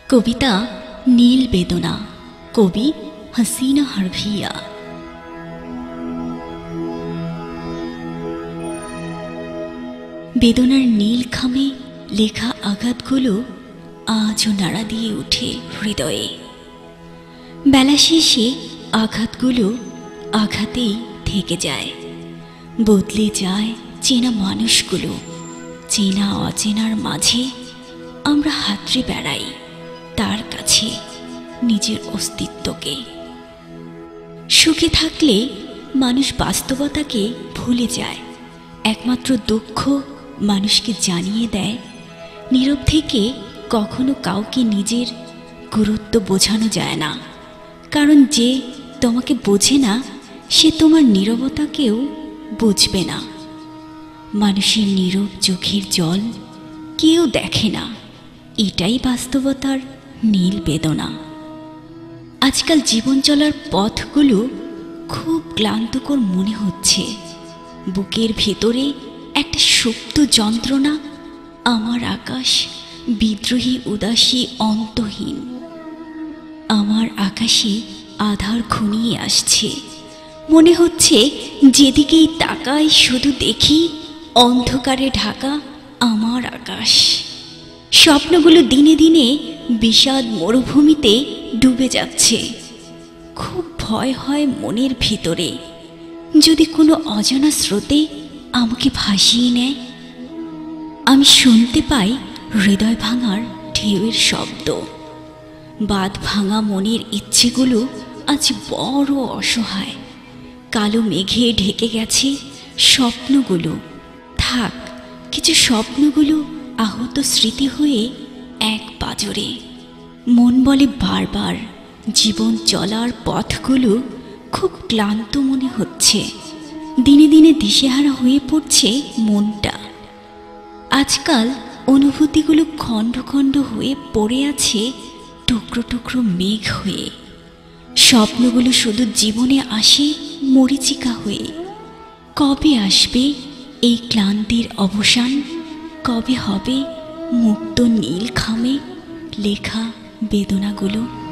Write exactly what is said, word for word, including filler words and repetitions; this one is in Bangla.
কবিতা নীল বেদনা, কবি হাসিনা হারভিয়া। বেদনার নীল খামে লেখা আঘাতগুলো আজও নাড়া দিয়ে ওঠে হৃদয়ে। বেলা শেষে আঘাতগুলো আঘাতেই থেকে যায়, বদলে যায় চেনা মানুষগুলো। চেনা অচেনার মাঝে আমরা হাতড়ে বেড়াই তার কাছে নিজের অস্তিত্বকে। সুখে থাকলে মানুষ বাস্তবতাকে ভুলে যায়, একমাত্র দুঃখ মানুষকে জানিয়ে দেয়। নীরব থেকে কখনো কাউকে নিজের গুরুত্ব বোঝানো যায় না, কারণ যে তোমাকে বোঝে না সে তোমার নীরবতাকেও বুঝবে না। মানুষের নীরব চোখের জল কেউ দেখে না, এটাই বাস্তবতার নীল বেদনা। আজকাল জীবন চলার পথগুলো খুব ক্লান্তকর মনে হচ্ছে। বুকের ভেতরে একটা সুপ্ত যন্ত্রণা। আমার আকাশ বিদ্রোহী উদাসী অন্তহীন। আমার আকাশে আধার ঘনিয়ে আসছে। মনে হচ্ছে যেদিকেই তাকাই শুধু দেখি অন্ধকারে ঢাকা আমার আকাশ। স্বপ্নগুলো দিনে দিনে বিষাদ মরুভূমিতে ডুবে যাচ্ছে। খুব ভয় হয় মনের ভিতরে, যদি কোনো অজানা স্রোতে আমাকে ভাসিয়ে নেয়। আমি শুনতে পাই হৃদয় ভাঙার ঢেউয়ের শব্দ। বাঁধ ভাঙা মনের ইচ্ছেগুলো আজ বড় অসহায়। কালো মেঘে ঢেকে গেছে স্বপ্নগুলো। থাক, কিছু স্বপ্নগুলো আহত স্মৃতি হয়ে এক পাজরে। মন বলে বারবার জীবন চলার পথগুলো খুব ক্লান্ত মনে হচ্ছে। দিনে দিনে দিশেহারা হয়ে পড়ছে মনটা। আজকাল অনুভূতিগুলো খণ্ড খণ্ড হয়ে পড়ে আছে টুকরো টুকরো মেঘ হয়ে। স্বপ্নগুলো শুধু জীবনে আসে মরীচিকা হয়ে। কবে আসবে এই ক্লান্তির অবসান? কবে হবে মুক্ত নীল খামে লেখা বেদনাগুলো?